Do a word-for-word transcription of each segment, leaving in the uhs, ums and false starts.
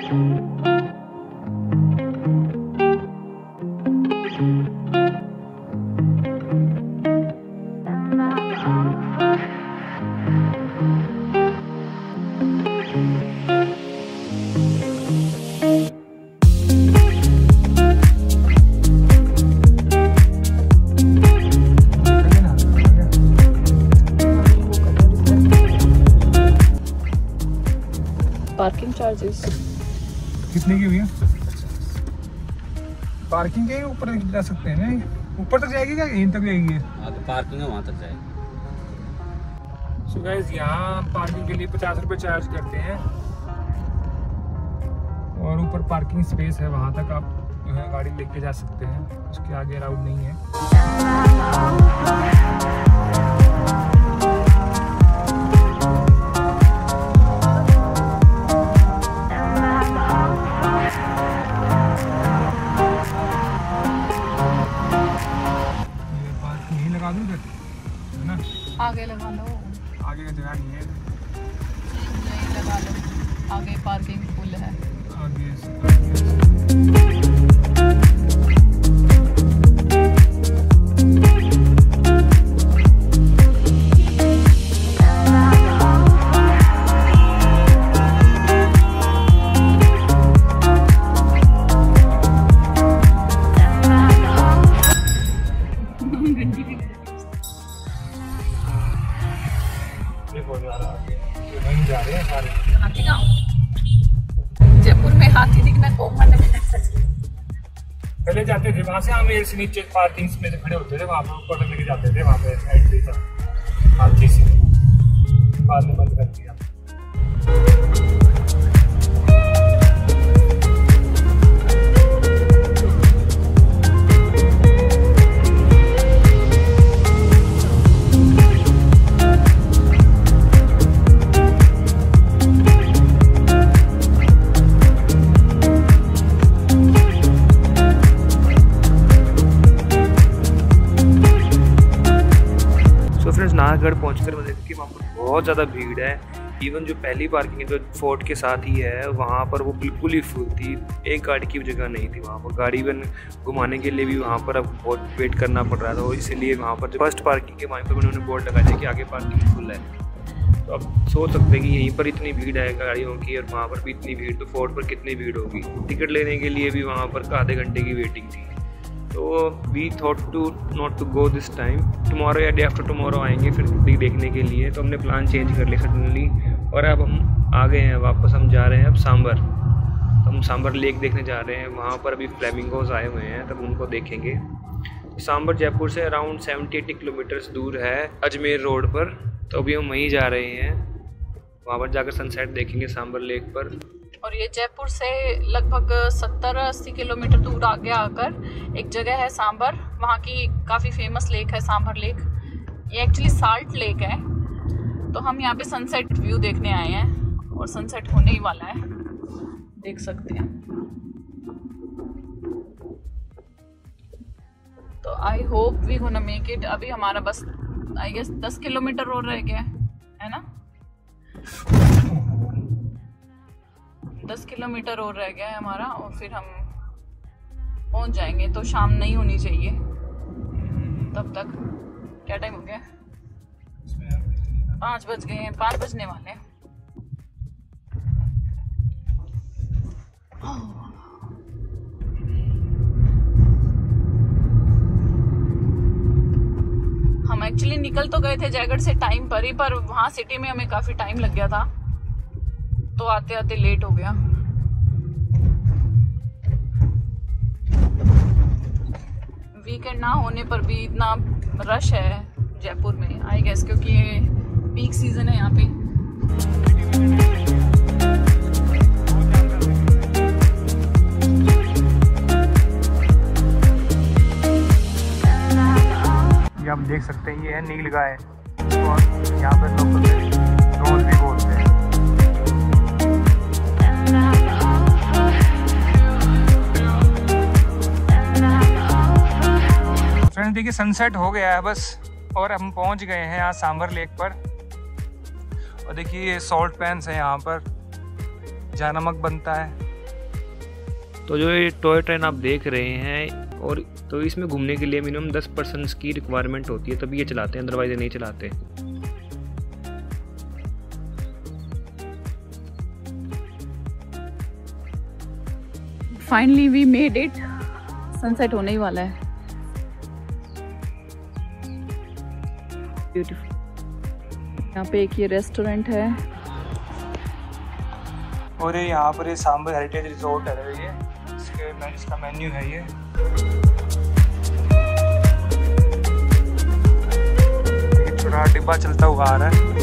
Parking charges कितने की हुई है? पार्किंग के ऊपर जा सकते हैं ना? ऊपर तक जाएगी क्या यहीं तक जाएगी? हाँ तो पार्किंग है वहाँ तक जाएगी। सो गाइस यहाँ पार्किंग के लिए पचास रुपए चार्ज करते हैं और ऊपर पार्किंग स्पेस है, वहाँ तक आप जो है गाड़ी लेके जा सकते हैं, उसके आगे अलाउड नहीं है। आगे लगा लो, आगे का जगह नहीं है, यहीं लगा लो, आगे पार्किंग फुल है। आगे से जा रहे हैं सारे। हाथी गाँव जयपुर में हाथी दिखना कॉमन है। पहले जाते थे वहाँ से, हम एक से नीचे पार्किंग में खड़े होते थे, वहाँ पर ऊपर लेके जाते थे, वहाँ पे एंट्री था हाथी से, बाद में बंद कर दिया। नाहरगढ़ पहुंचकर मैं देखा कि वहाँ पर बहुत ज़्यादा भीड़ है। इवन जो पहली पार्किंग जो फोर्ट के साथ ही है वहाँ पर वो बिल्कुल ही फुल थी, एक गाड़ी की जगह नहीं थी वहाँ पर। गाड़ी वन घुमाने के लिए भी वहाँ पर अब बहुत वेट करना पड़ रहा था, और इसीलिए वहाँ पर फर्स्ट पार्किंग के वहाँ पर उन्होंने बोर्ड लगा दिया कि आगे पार्किंग फुल है। तो अब सोच सकते हैं कि यहीं पर इतनी भीड़ है गाड़ियों की और वहाँ पर भी इतनी भीड़, तो फोर्ट पर कितनी भीड़ होगी। टिकट लेने के लिए भी वहाँ पर आधे घंटे की वेटिंग थी। तो we thought to not to go this time, tomorrow या डे आफ्टर टुमारो आएंगे फिर देखने के लिए। तो हमने प्लान चेंज कर लिया सडनली, और अब हम आ गए हैं वापस। हम जा रहे हैं अब सांबर, हम सांबर लेक देखने जा रहे हैं। वहाँ पर अभी फ्लैमिंगोज आए हुए हैं, तब उनको देखेंगे। तो सांबर जयपुर से अराउंड सेवेंटी एटी किलोमीटर्स दूर है अजमेर रोड पर। तो अभी हम वहीं जा रहे हैं, वहाँ पर जाकर सनसेट देखेंगे सांबर लेक पर। और ये जयपुर से लगभग सत्तर अस्सी किलोमीटर दूर आगे आकर एक जगह है सांबर, वहाँ की काफ़ी फेमस लेक है सांबर लेक। ये एक्चुअली साल्ट लेक है। तो हम यहाँ पे सनसेट व्यू देखने आए हैं और सनसेट होने ही वाला है, देख सकते हैं। तो I hope we gonna make it. अभी हमारा बस आई गेस दस किलोमीटर और रह गया है ना, दस किलोमीटर और रह गया है हमारा, और फिर हम पहुंच जाएंगे। तो शाम नहीं होनी चाहिए तब तक। क्या टाइम हो गया? पाँच बज गए हैं, पाँच बजने वाले हैं। हम एक्चुअली निकल तो गए थे जयगढ़ से टाइम पर ही, पर वहाँ सिटी में हमें काफी टाइम लग गया था, तो आते आते लेट हो गया। वीकेंड ना होने पर भी इतना रश है जयपुर में आई गेस, क्योंकि ये पीक सीजन है यहाँ पे। ये आप देख सकते हैं, ये है नीलगाय, और यहाँ पे लोग रोज भी बोलते हैं। फ्रेंड्स देखिए सनसेट हो गया है बस, और हम पहुंच गए हैं यहाँ सांबर लेक पर। और देखिए ये सॉल्ट पैन्स है यहाँ पर, जहाँ नमक बनता है, तो जो ये टॉय ट्रेन आप देख रहे हैं, और तो इसमें घूमने के लिए मिनिमम दस पर्सनस की रिक्वायरमेंट होती है, तभी ये चलाते हैं, अदरवाइज नहीं चलाते। Finally we made it, sunset होने ही वाला है। ब्यूटीफुल। यहाँ पे एक ये रेस्टोरेंट है और ये यहाँ पर ये सांबर हेरिटेज रिजॉर्ट है, ये इसके मैं इसका मेन्यू है ये। एक छोटा डिब्बा चलता हुआ आ रहा है।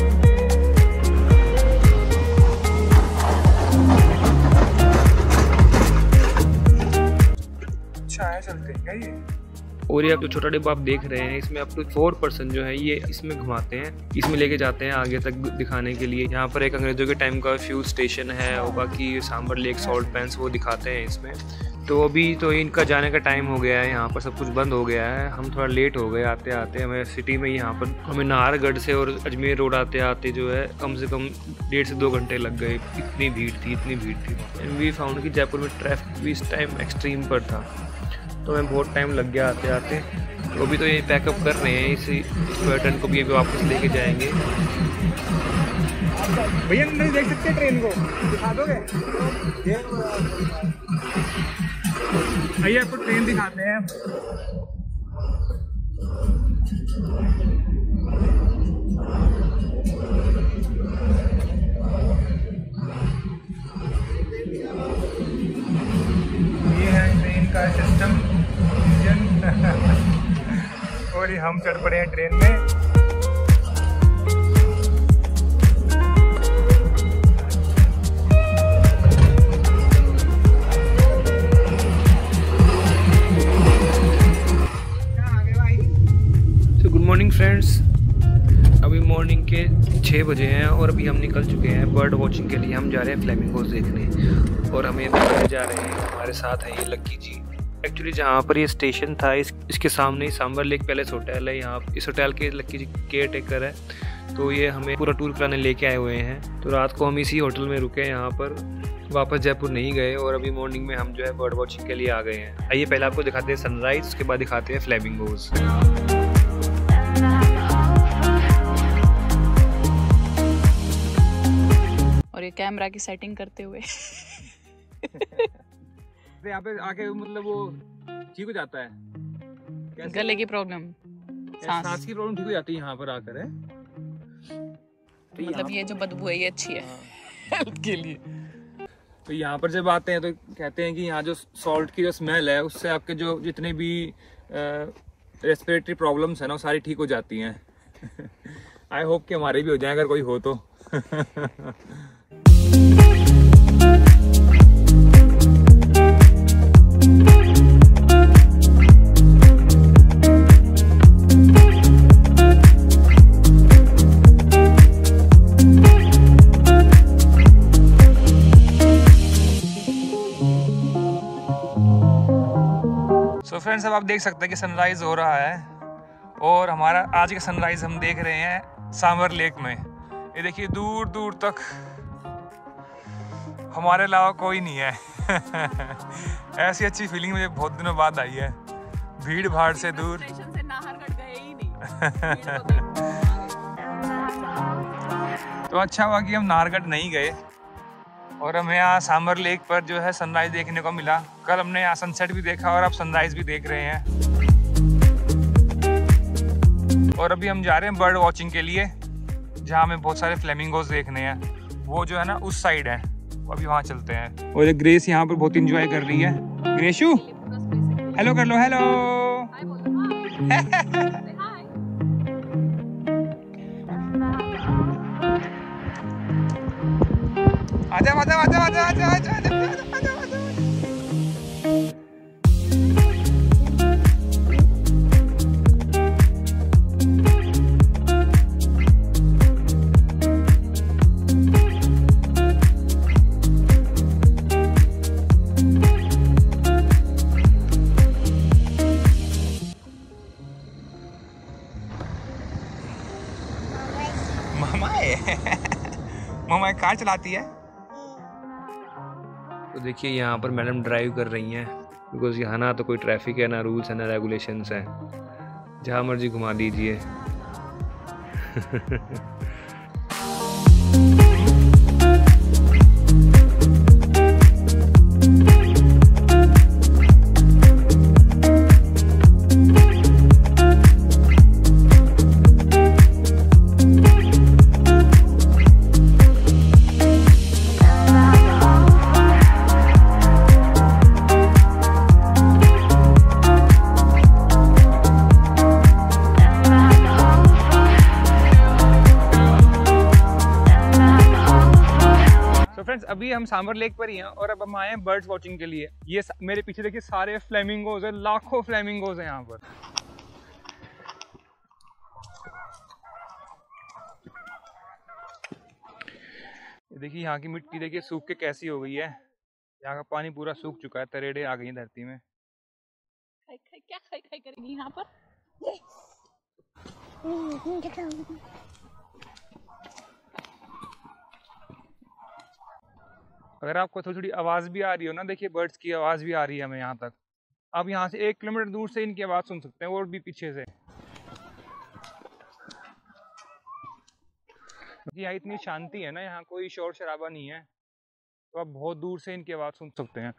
अच्छा है, चलते हैं क्या ये? और ये आप जो छोटा डिब्बा आप देख रहे हैं, इसमें आप लोग फोर पर्सन जो है ये इसमें घुमाते हैं, इसमें लेके जाते हैं आगे तक दिखाने के लिए। यहाँ पर एक अंग्रेजों के टाइम का फ्यूल स्टेशन है, और बाकी सांबर लेक, सॉल्ट पैंस वो दिखाते हैं इसमें। तो अभी तो इनका जाने का टाइम हो गया है, यहाँ पर सब कुछ बंद हो गया है। हम थोड़ा लेट हो गए आते आते, हमें सिटी में यहाँ पर हमें नाहरगढ़ से और अजमेर रोड आते आते जो है कम से कम डेढ़ से दो घंटे लग गए। इतनी भीड़ थी, इतनी भीड़ थी। एंड वी फाउंड कि जयपुर में ट्रैफिक भी इस टाइम एक्सट्रीम पर था, तो हमें बहुत टाइम लग गया आते आते। तो अभी तो ये पैकअप कर रहे हैं, इसी टॉय ट्रेन को भी अभी वापस लेके जाएंगे। भैया नहीं देख सकते ट्रेन को, दिखा दोगे? भैया आपको ट्रेन दिखाते हैं। ये है ट्रेन का सिस्टम, और ये हम चढ़ पड़े हैं ट्रेन में। गुड मॉर्निंग फ्रेंड्स, अभी मॉर्निंग के छः बजे हैं और अभी हम निकल चुके हैं बर्ड वॉचिंग के लिए। हम जा रहे हैं फ्लेमिंगोज देखने, और हमें दिखाने जा रहे हैं। हमारे साथ है ये लक्की जी। एक्चुअली जहाँ पर ये स्टेशन था, इस इसके सामने ही सांबर लेक पैलेस होटल है। यहाँ इस होटल के लक्की जी केयर टेकर है, तो ये हमें पूरा टूर कराने लेके आए हुए हैं। तो रात को हम इसी होटल में रुके, यहाँ पर वापस जयपुर नहीं गए, और अभी मॉर्निंग में हम जो है बर्ड वॉचिंग के लिए आ गए हैं। आइए पहले आपको दिखाते हैं सनराइज, उसके बाद दिखाते हैं फ्लेमिंगोज। और ये कैमरा की सेटिंग करते हुए यहाँ पे आके मतलब वो ठीक हो जाता है, कैसे? गले की प्रॉब्लम, सांस सांस की प्रॉब्लम ठीक हो जाती है यहाँ पर आकर है। तो मतलब ये जो बदबू है ये अच्छी है हेल्थ के लिए। तो यहाँ पर जब आते हैं तो कहते हैं कि यहाँ जो सॉल्ट की जो स्मेल है, उससे आपके जो जितने भी रेस्पिरेटरी प्रॉब्लम्स है ना, वो सारी ठीक हो जाती हैं। आई होप कि हमारे भी हो जाए अगर कोई हो तो। तो फ्रेंड्स अब आप देख सकते हैं कि सनराइज हो रहा है, और हमारा आज का सनराइज हम देख रहे हैं सांबर लेक में। ये देखिए दूर दूर तक हमारे अलावा कोई नहीं है। ऐसी अच्छी फीलिंग मुझे बहुत दिनों बाद आई है, भीड़ भाड़ से दूर। स्टेशन से नाहरगढ़ गए ही नहीं। तो अच्छा हुआ कि हम नाहरगढ़ नहीं गए, और हमें यहाँ सांबर लेक पर जो है सनराइज देखने को मिला। कल हमने यहाँ सनसेट भी देखा, और अब सनराइज भी देख रहे हैं। और अभी हम जा रहे हैं बर्ड वॉचिंग के लिए, जहाँ हमें बहुत सारे फ्लेमिंगोज देखने हैं। वो जो है ना उस साइड है, अभी वहाँ चलते हैं। और ग्रेस यहाँ पर बहुत इंजॉय कर रही है। ग्रेशु हेलो कर लो, हेलो। आजा आजा आजा आजा आजा आजा आजा आजा आजा। मामा है। मामा कार चलाती है। तो देखिए यहाँ पर मैडम ड्राइव कर रही हैं, बिकॉज यहाँ ना तो कोई ट्रैफिक है, ना रूल्स है, ना रेगुलेशंस हैं, जहाँ मर्जी घुमा दीजिए। अभी हम सांबर लेक पर ही हैं और अब हम आए हैं बर्ड्स वॉचिंग के लिए। ये मेरे पीछे देखिए सारे फ्लेमिंगोज हैं, लाखों फ्लेमिंगोज हैं यहाँ पर। देखिए यहाँ की मिट्टी देखिए सूख के कैसी हो गई है, यहाँ का पानी पूरा सूख चुका है, तरेड़े आ गई हैं धरती में। खाई खाई क्या खाई खाई करेगी यहाँ पर? अगर आपको थोड़ी थोड़ी आवाज़ भी आ रही हो ना, देखिए बर्ड्स की आवाज़ भी आ रही है हमें यहाँ तक। अब यहाँ से एक किलोमीटर दूर से इनकी आवाज़ सुन सकते हैं और भी पीछे से। यहाँ इतनी शांति है ना, यहाँ कोई शोर शराबा नहीं है, तो आप बहुत दूर से इनकी आवाज़ सुन सकते हैं।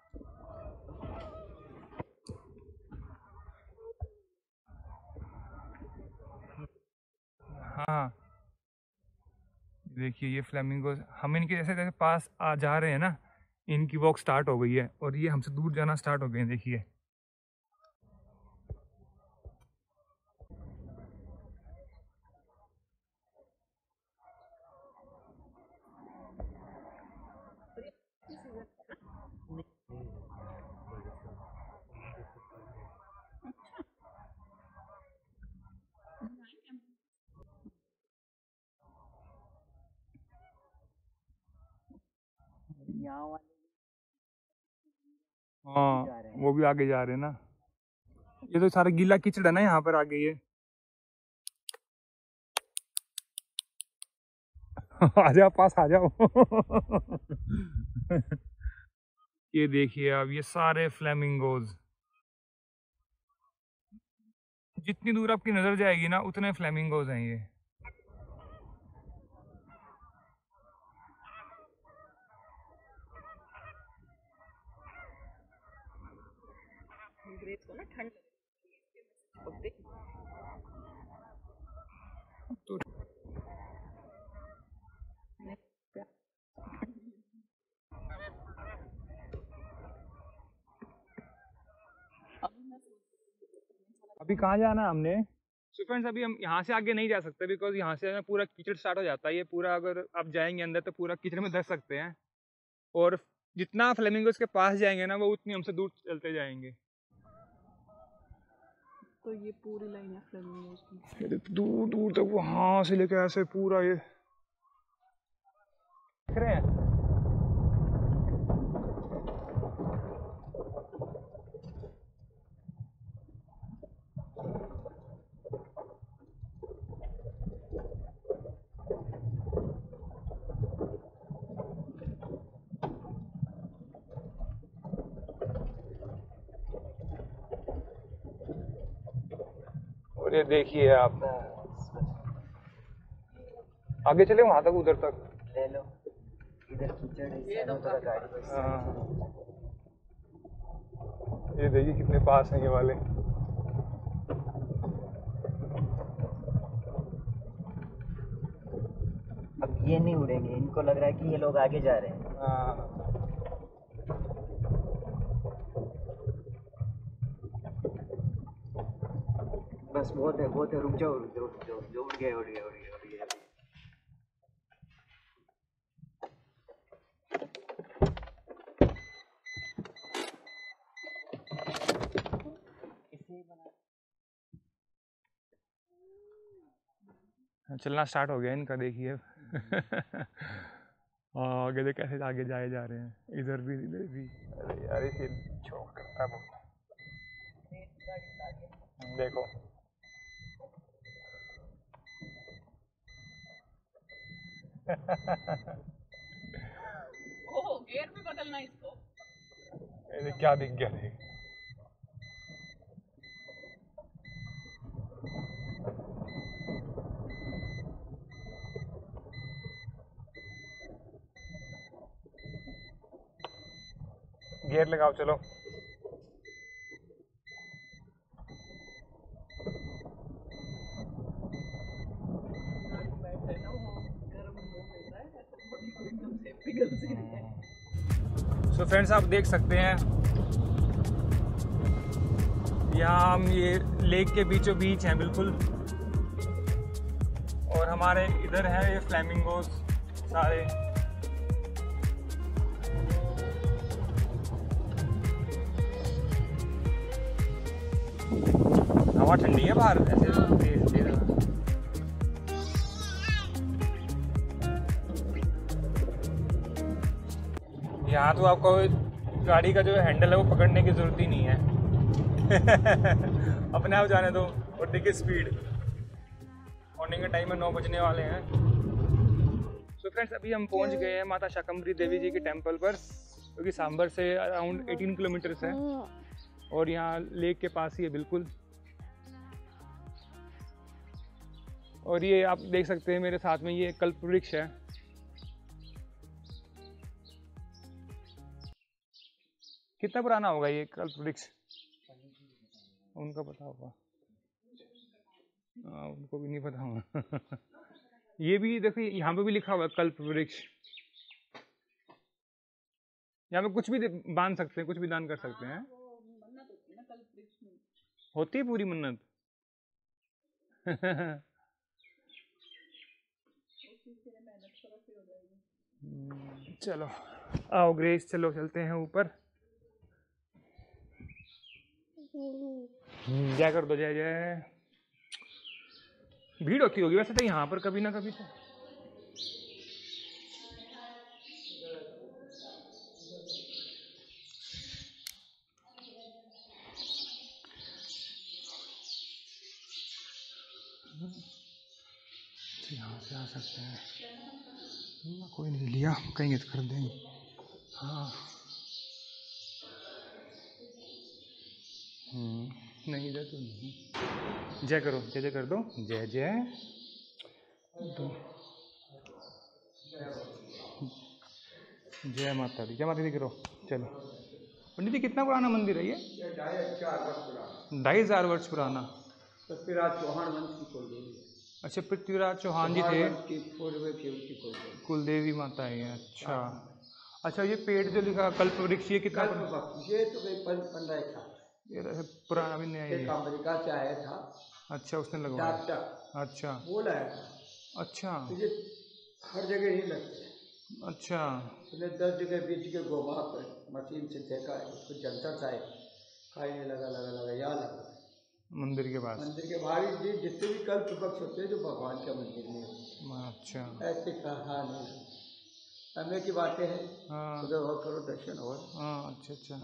हाँ देखिए ये फ्लेमिंगोज, हम इनके जैसे जैसे पास आ जा रहे हैं ना, इनकी वॉक स्टार्ट हो गई है और ये हमसे दूर जाना स्टार्ट हो गए हैं। देखिए हाँ वो भी आगे जा रहे हैं ना, ये तो सारा गीला कीचड़ है ना यहाँ पर आगे। ये आ जाओ पास आ जाओ। ये देखिए अब ये सारे फ्लेमिंगोज, जितनी दूर आपकी नजर जाएगी ना उतने फ्लेमिंगोज हैं ये। तो अभी कहाँ जाना है हमने? सो फ्रेंड्स अभी हम यहाँ से आगे नहीं जा सकते, बिकॉज यहाँ से पूरा कीचड़ स्टार्ट हो जाता है। ये पूरा अगर आप जाएंगे अंदर तो पूरा कीचड़ में धस सकते हैं, और जितना फ्लेमिंगोज के पास जाएंगे ना वो उतनी हमसे दूर चलते जाएंगे। तो ये पूरी लाइन है फ्लेमिंगोज की, दूर दूर तक वहाँ से लेकर ऐसे पूरा ये देख रहे हैं। और ये देखिए आप आगे चले वहां तक, उधर तक ले लो, इधर कीचड़ है, ये तो गाड़ी। हाँ ये देखिए कितने पास हैं ये वाले। अब ये नहीं उड़ेंगे, इनको लग रहा है कि ये लोग आगे जा रहे हैं। हाँ बस बहुत है बहुत है, रुक जाओ रुक जाओ रुक जाओ, जो उड़ गए उड़ गए उड़ गए उड़ गए। चलना स्टार्ट हो गया इनका, देखिए। हाँ आगे देख कैसे आगे जाए जा रहे हैं, इधर भी इधर भी। अरे यार इसे शौक करता है बहुत। देखो ओह गियर भी बदलना इसको। ये क्या दिख गया रे? गियर लगाओ चलो। सो फ्रेंड्स आप देख सकते हैं यहाँ हम ये लेक के बीचों बीच हैं बिल्कुल, और हमारे इधर है ये फ्लैमिंगोस सारे। हवा ठंडी है बाहर, ऐसे तेज दे रहा है। यहाँ तो आपको गाड़ी का जो हैंडल है वो पकड़ने की जरूरत ही नहीं है। अपने आप जाने दो। और देखिए स्पीड, मॉर्निंग का टाइम है, नौ बजने वाले हैं। सो फ्रेंड्स अभी हम पहुँच गए हैं माता शाकंभरी देवी जी के टेम्पल पर, जो कि सांबर से अराउंड अठारह किलोमीटर्स है, और यहाँ लेक के पास ही है बिल्कुल। और ये आप देख सकते हैं मेरे साथ में ये कल्प वृक्ष है। कितना पुराना होगा ये कल्प वृक्ष? उनका पता होगा, आ, उनको भी नहीं पता होगा। ये भी देखिए यहाँ पे भी लिखा हुआ है कल्प वृक्ष। यहाँ पे कुछ भी बांध सकते हैं, कुछ भी दान कर सकते हैं। होती है पूरी मन्नत। चलो आओ ग्रेस, चलो चलते हैं ऊपर। जय कर दो, जय जय। भीड़ होती होगी वैसे तो यहाँ पर कभी ना कभी तो। यहाँ से आ सकते हैं ना, कोई नहीं लिया, कहीं कर देंगे। हाँ नहीं इधर तो नहीं। जय करो, जय जय कर दो, जय जय। जय माता दी, जय माता दी करो। चलो पंडित जी कितना पुराना मंदिर है ये? ढाई हजार वर्ष पुराना। पृथ्वीराज चौहान वंश की कुलदेवी। अच्छा पृथ्वीराज चौहान जी थे, कुलदेवी माता है। अच्छा अच्छा, ये पेड़ जो लिखा कल्प वृक्ष, ये कितना? ये तो पंद्रह साल ये पुराना भी नहीं है, ये अमेरिका से आया था। अच्छा उसने लगवाया। अच्छा बोला है। अच्छा तो ये हर जगह ही लगते हैं। अच्छा उसने दस जगह बीच के घुमा कर मशीन से देखा है, उसको जलता था, खाने लगा लगा लगा यहाँ लगा मंदिर के पास। मंदिर के बाहर जी जितने भी कल्प वृक्ष होते हैं जो भगवान के मंदिर में होते। अच्छा ऐसे कहा नहीं, समय की बातें हैं। हाँ उधर और करो दर्शन और। हाँ अच्छा अच्छा।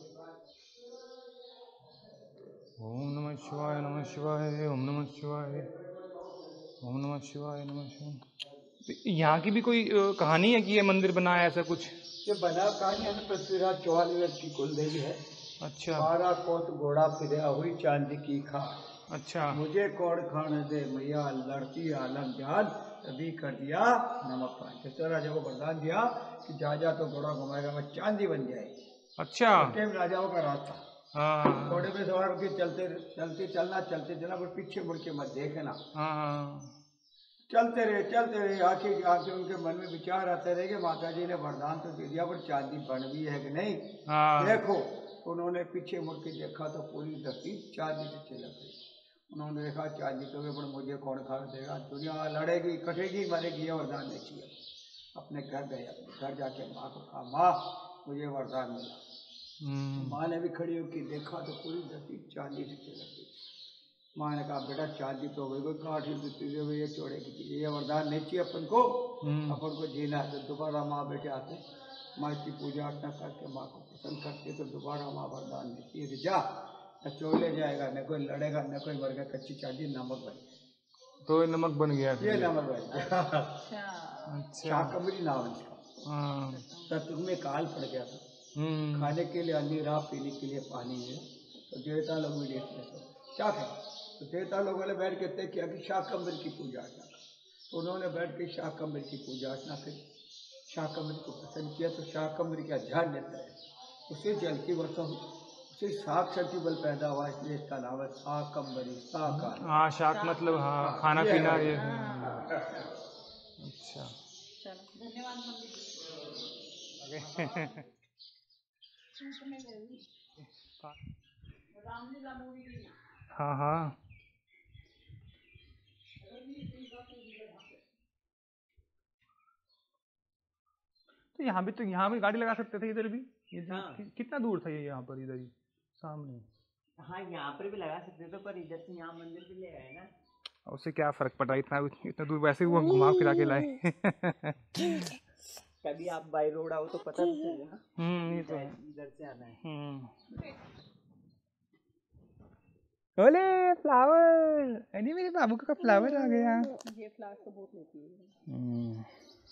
ओम नमः शिवाय, नमः शिवाय, ओम नमः शिवाय, ओम नमः शिवाय, नमः शिवाय। यहाँ की भी कोई कहानी है कि ये मंदिर बना है, ऐसा कुछ? ये बना कहानी है, पृथ्वीराज चौहान की कुलदेवी है। अच्छा। बारह कोत घोड़ा फिर हुई चांदी की खा। अच्छा। मुझे कौन खाने दे मैया, लड़ती आलम जान, तभी कर दिया नमक पान। तो राजा को वरदान दिया कि जा जा तो घोड़ा घुमाएगा, मैं चांदी बन जाएगी। अच्छा। राजाओं का रास्ता। हाँ। घोड़े पे सवार होकर चलते चलते चलना चलते चलना, पर पीछे मुड़ के मत देखना। हाँ। चलते रहे चलते रहे, आके आके उनके मन में विचार आते रहे कि माता जी ने वरदान तो दे दिया, पर चांदी बन भी है कि नहीं। हाँ। देखो, उन्होंने पीछे मुड़ के देखा तो पूरी धरती चांदी से चिलक गई। उन्होंने देखा चांदी तो पर मुझे कौन खा देगा, दुनिया लड़ेगी कटेगी मरेगी, ये वरदान नहीं चाहिए। अपने घर गए, अपने घर जाके माँ को कहा, माँ मुझे वरदान मिला। माँ ने भी खड़ी होकर देखा तो पूरी धरती चांदी से चिलक गई। माँ ने कहा, बेटा चांदी तो गई, कोई काठ ही ये चोड़े की चीज, ये वरदान नहीं चाहिए अपन को। अपन को जीना है। तो दोबारा माँ बेटे आते, माँ की पूजा अर्चना करके माँ को प्रसन्न करते, तो दोबारा माँ वरदान देती है कि जा, न चोर ले जाएगा, न कोई लड़ेगा, न कोई मरेगा, कच्ची चांदी नमक बन गया। तो ये नमक बन गया, ये नमक बन गया। अच्छा। शाकंभरी नाम इसका। तो तुम्हें काल पड़ गया था, खाने के लिए अंधी राह, पीने के लिए पानी है। तो देवता लोग भी देखते हैं सब क्या है। तो देवता लोगों ने बैठ के तय किया कि शाकंभरी की पूजा अर्चना। तो उन्होंने बैठ के शाकंभरी की पूजा अर्चना करी, शाकंभरी को प्रसन्न किया। तो शाकंभरी का ध्यान लेता है, उसे जल की वर्षा हुई, उसे शाक शक्ति बल पैदा हुआ, इसलिए इसका नाम है शाकंभरी। शाक हाँ, शाक मतलब हाँ खाना पीना ये। अच्छा चलो धन्यवाद रामलीला मूवी। हाँ हाँ तो यहाँ भी तो यहाँ भी गाड़ी लगा सकते थे इधर भी। ये हाँ। कि, कितना दूर था ये यहाँ पर, इधर ही सामने। हाँ यहाँ पर भी लगा सकते थे, पर इधर से यहाँ मंदिर भी ले आए ना। उससे क्या फर्क पड़ा, इतना इतना दूर वैसे ही वो घुमा फिरा के लाए। कभी आप बाई रोड आओ तो पता नहीं चलेगा। हम्म ये तो इधर से आना है। हम्म ओले फ्लावर, अरे मेरे बाबू का फ्लावर आ गया। ये फ्लावर तो बहुत लेती है। हम्म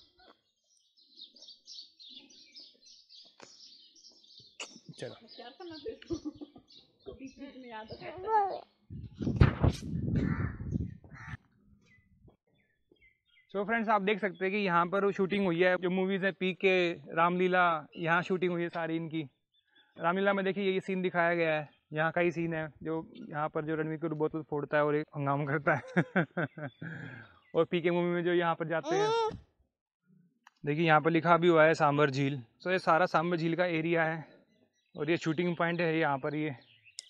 चलो क्या करना फिर तो बीच बीच में याद आता है। सो फ्रेंड्स, आप देख सकते हैं कि यहाँ पर शूटिंग हुई है। जो मूवीज़ है पी के, रामलीला, यहाँ शूटिंग हुई है सारी इनकी। रामलीला में देखिए ये सीन दिखाया गया है, यहाँ का ही सीन है जो यहाँ पर जो रणवीर कपूर बोतल फोड़ता है और एक हंगामा करता है। और पी के मूवी में जो यहाँ पर जाते हैं, देखिए यहाँ पर लिखा भी हुआ है सांबर झील। सो ये सारा सांबर झील का एरिया है और ये शूटिंग पॉइंट है यहाँ पर। ये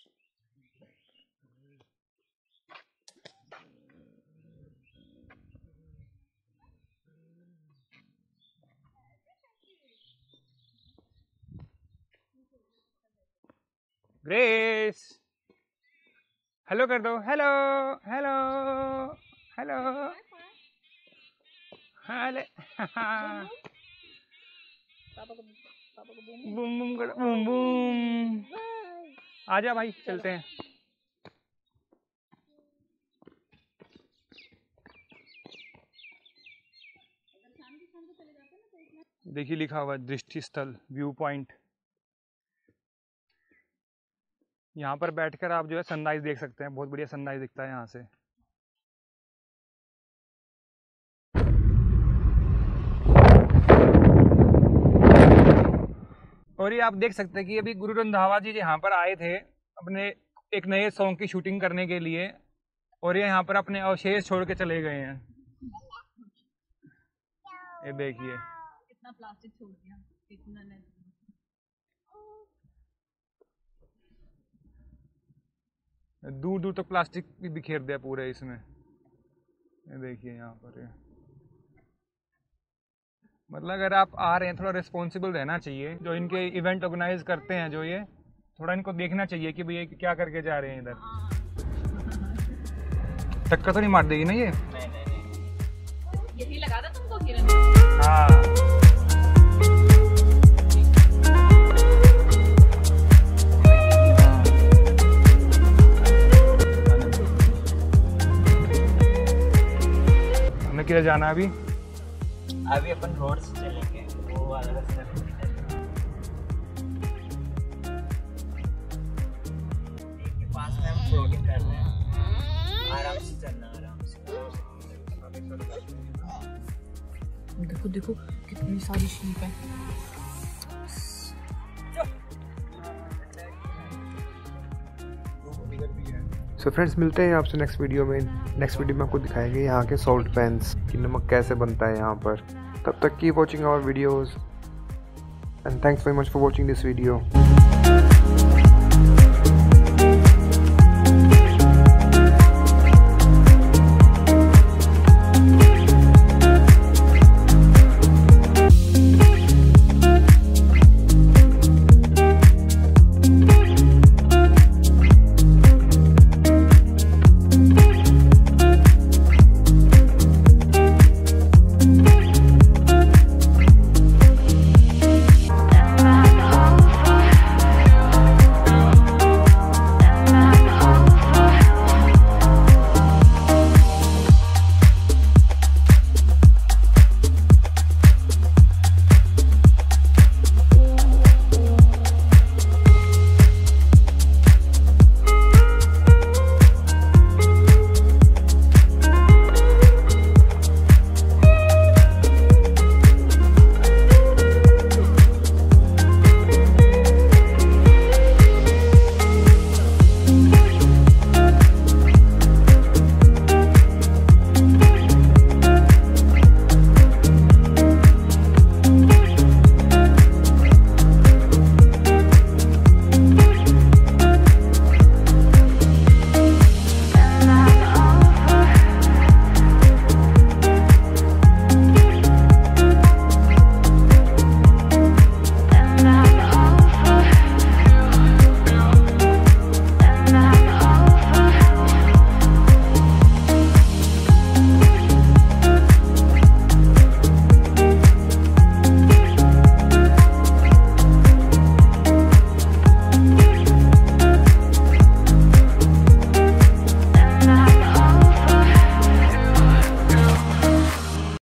ग्रेस हेलो कर दो, hello hello hello hello. Boom boom कर बूम बूम। आजा भाई चलते हैं। देखिए लिखा हुआ दृष्टि स्थल व्यू पॉइंट। यहाँ पर बैठकर आप जो है सनराइज देख सकते हैं। बहुत बढ़िया सनराइज दिखता है यहाँ से। और ये आप देख सकते हैं कि अभी गुरु रंधावा जी यहाँ पर आए थे अपने एक नए सॉन्ग की शूटिंग करने के लिए, और ये यहाँ पर अपने अवशेष छोड़ के चले गए हैं। ये देखिए कितना प्लास्टिक छोड़ दिया, कितना ने। दूर दूर तक प्लास्टिक भी बिखेर दिया पूरे इसमें। ये देखिए यहाँ पर ये। मतलब अगर आप आ रहे हैं थोड़ा रिस्पॉन्सिबल रहना चाहिए। जो इनके इवेंट ऑर्गेनाइज करते हैं जो ये, थोड़ा इनको देखना चाहिए कि भैया क्या करके जा रहे हैं इधर। टक्कर तो नहीं मार देगी ना ये? नहीं नहीं नहीं, यही लगा था तुमको किरण। हाँ हमें किधर जाना है अभी? अभी अपन रोड से चलेंगे, वो वाला रास्ता के पास में हम ब्लॉगिंग कर रहे हैं। आराम से चलना, आराम से। देखो देखो कितनी सारी शीप है। सो so फ्रेंड्स, मिलते हैं आपसे नेक्स्ट वीडियो में। नेक्स्ट वीडियो में आपको दिखाएंगे यहाँ के सॉल्ट पैंस कि नमक कैसे बनता है यहाँ पर। तब तक keep watching our videos and thanks very much for watching this video.